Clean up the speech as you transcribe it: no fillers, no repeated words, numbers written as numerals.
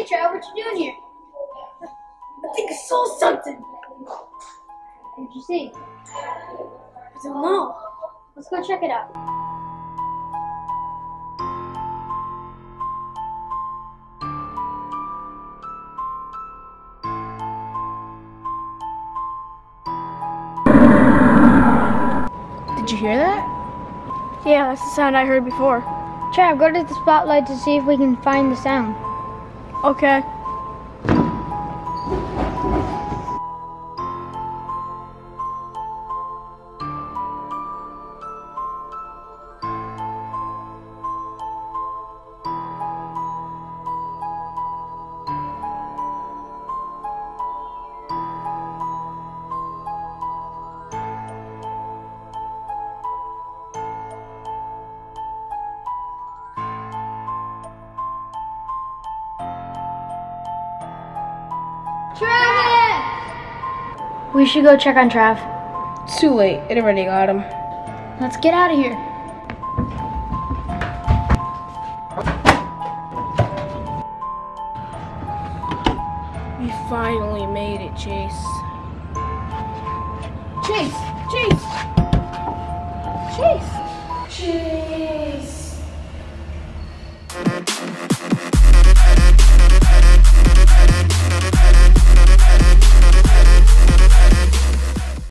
Hey, Trav, what you doing here? I think I saw something. What did you see? I don't know. Let's go check it out. Did you hear that? Yeah, that's the sound I heard before. Trav, go to the spotlight to see if we can find the sound. Okay. Trav! We should go check on Trav. It's too late. It already got him. Let's get out of here. We finally made it, Chase. Chase! Chase!